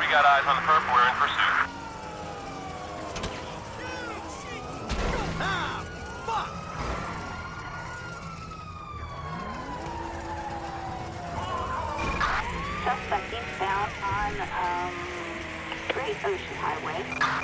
We got eyes on the perp. We're in pursuit. Ah, fuck! Suspect eastbound on, Great Ocean Highway.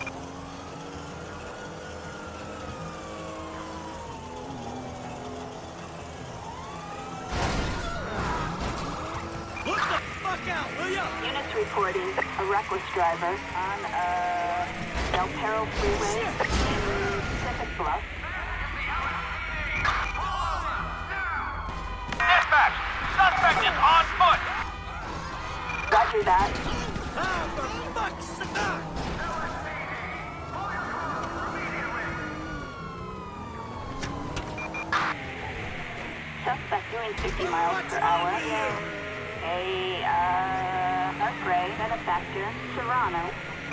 Look the fuck out, will ya? Units reporting a reckless driver on, Del Perro Freeway in Pacific Bluff. Dispatch! Suspect is on foot! Roger that. Ah, for fuck's sake! Ah. Suspect doing 50 miles per hour. A gray benefactor, Serrano.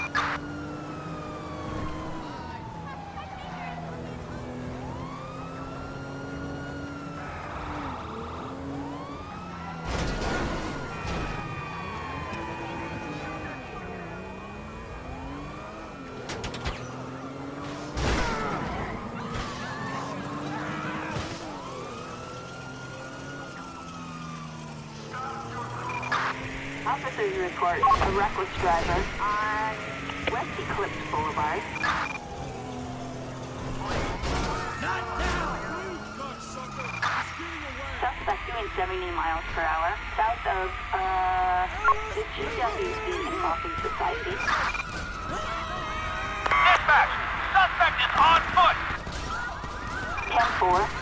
Officers report a reckless driver on West Eclipse Boulevard. Not now! Move, cocksucker! He's getting away! Suspect doing 70 miles per hour south of, the GWC Involving Society. Dispatch! Suspect is on foot! 10-4.